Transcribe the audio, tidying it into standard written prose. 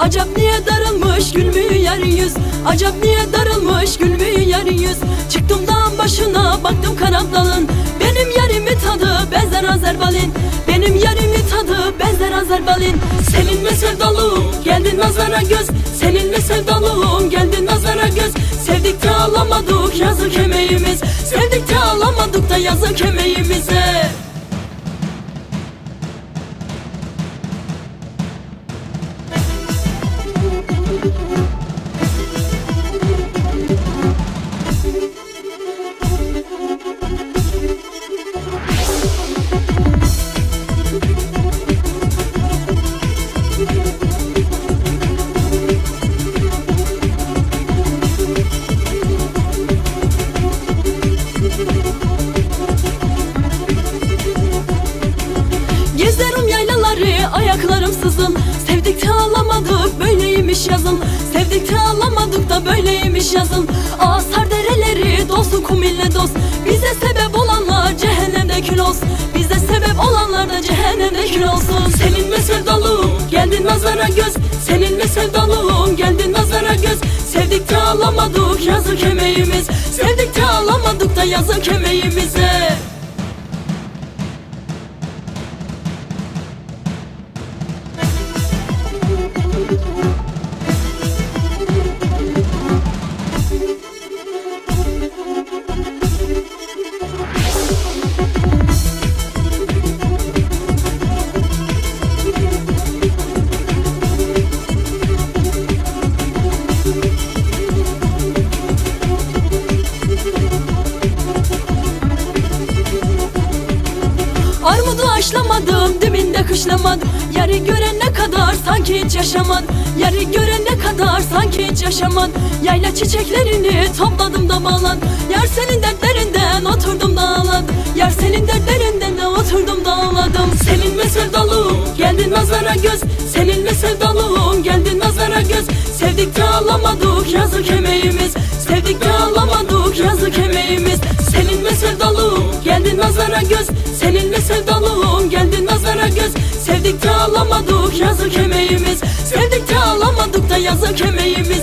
Acap niye darılmış gülmüyor yüz, acap niye darılmış gülmüyor yüz. Çıktım dağın başına baktım karabdalın, benim yerimi tadı benzer Azerbalin, benim yerimi tadı benzer Azerbalin. Seninle sevdalım geldi nazara göz, seninle sevdalım geldi nazara göz. Sevdik de alamadık yazık emeğimiz, sevdik de alamadık da yazık emeğimize. Gezerim yaylaları, ayaklarım sızın. Sevdik de alamadık, böyleymiş yazın. Sevdik de alamadık da böyleymiş yazın. Asar dereleri, dostu kum ile dost. Bize sebep olanlar cehennemde kül olsun, bize sebep olanlar da cehennemde kül olsun. Seninle sevdalım geldi nazara göz, seninle sevdalım geldi nazara göz. Sevdik de alamadık yazık emeğimiz, sevdik de alamadık da yazık emeğimize. Armudu aşlamadım, dibinde kışlamadım. Yarı görene kadar sanki hiç yaşamadım, yarı görene kadar sanki hiç yaşamadım. Yayla çiçeklerini topladım da bağladım, yar senin dertlerinden oturdum da ağladım, yar senin dertlerinden de oturdum da ağladım. Seninle sevdalım geldi nazara göz, seninle sevdalım geldi nazara göz. Sevdik de alamadık yazık emeğimiz, sevdik de alamadık yazık emeğimiz. Seninle sevdalım geldi nazara göz, seninle sevdalım geldi nazara göz. Sevdik de alamadık yazık emeğimiz, sevdik de alamadık da yazık emeğimiz.